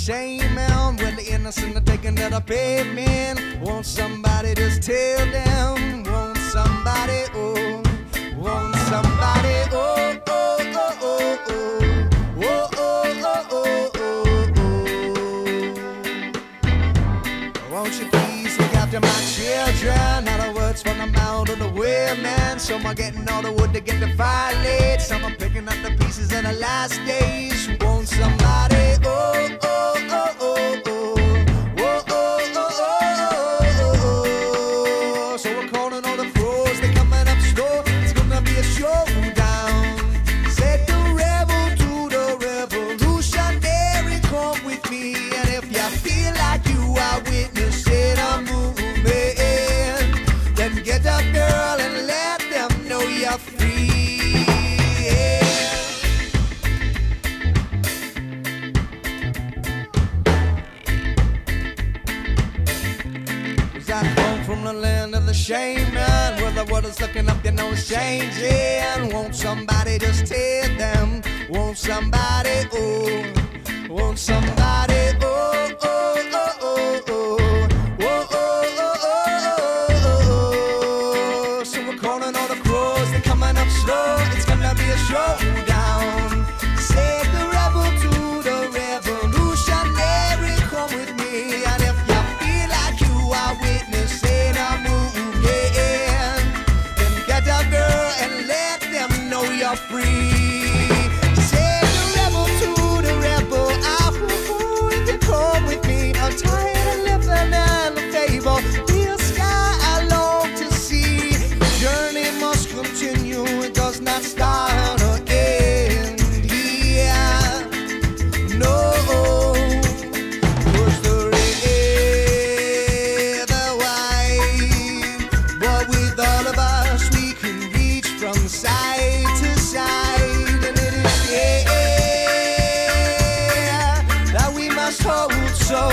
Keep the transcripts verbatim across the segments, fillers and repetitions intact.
shame, and when the innocent are taken to the pavement, won't somebody just tell them? Won't somebody, oh, won't somebody, oh, oh, oh, oh, oh, oh, oh, oh, oh, oh. Won't you please look after my children? Not a word's from the mouth of the women. Some are getting all the wood to get the fire lit. Some are picking up the pieces in the last days. Won't somebody, oh, oh, oh, oh, oh, oh, oh, oh, oh, oh. So we're calling all the pros, they're coming up slow. It's gonna be a showdown. Said the rebel to the revolutionary, come with me. And if you feel like you are witnessing a movement, then get up, girl, and let them know you're free. Yeah. I come from the land of the shame, man, where the world is looking up, you know it's changing. Won't somebody just tell them? Won't somebody, oh, won't somebody, oh, oh, oh, oh, oh, oh, oh, oh, oh, oh. So we're calling all the crows, they're coming up slow. It's gonna be a showdown. Say the rebel to the revolutionary, come with me. And if you feel like you are witnessing a movement, then get up, girl, and let them know you're free. Say the rebel to the rebel, ah, ooh, if you come with me. I'm tired of living in the fable. Real sky I long to see. The journey must continue, it does not start or end here. No. Side to side, and it is there that we must hold so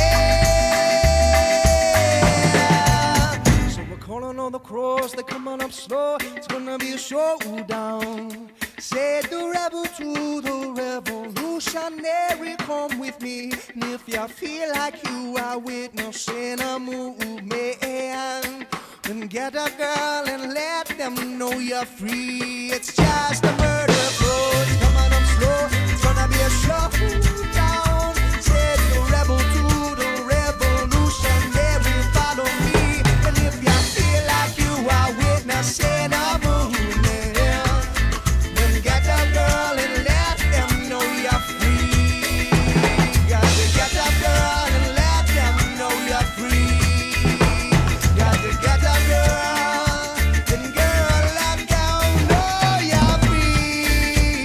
dear. So we're calling all the crows, they're coming up slow. It's gonna be a showdown. Said the rebel to the revolutionary, come with me. And if you feel like you are witnessing a movement, then get up, girl, and let them know you're free. It's just a murder flow. It's coming up slow. It's gonna be a showdown. Said the rebel to the revolutionary, follow me. And if you feel like you are witnessing a movement, then get up, girl, and let them know you're free. Got to get up, girl, and let them know you're free. Got to get up, girl, and girl, let them know you're free.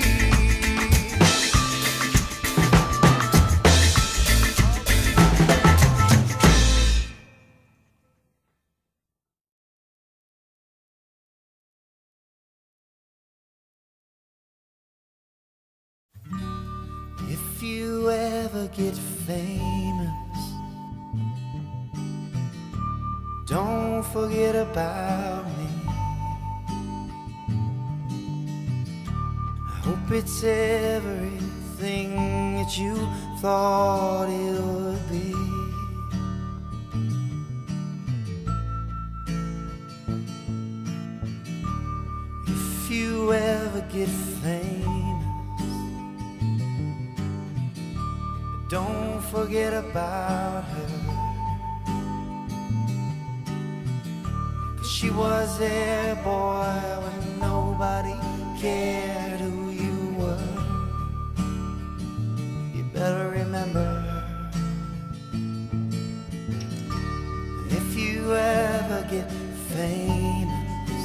If you ever get famous, don't forget about me. I hope it's everything that you thought it would be. If you ever get famous, don't forget about her. She was there, boy, when nobody cared who you were. You better remember her. If you ever get famous,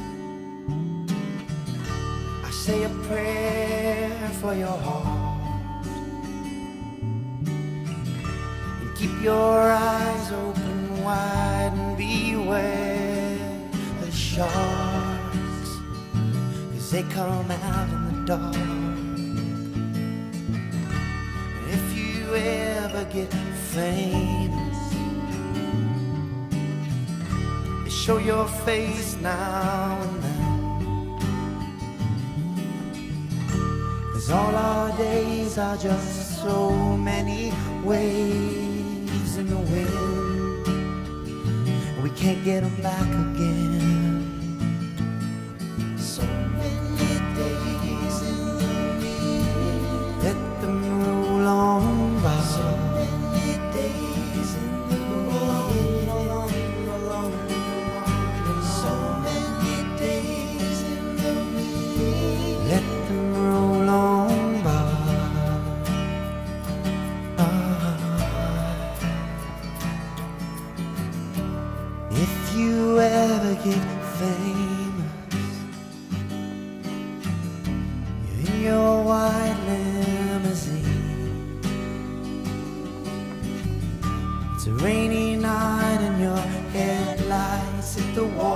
I say a prayer for your heart, and keep your eyes open wide and beware the sharks, 'cause they come out in the dark. If you ever get famous, show your face now and then, 'cause all our days are just so many waves in the wind, we can't get them back again. So many days in the wind, let them roll on by. So many days in the wind, so many days in the wind, let them roll on by. If you ever get famous, you're in your white limousine, it's a rainy night and your headlights hit the wall.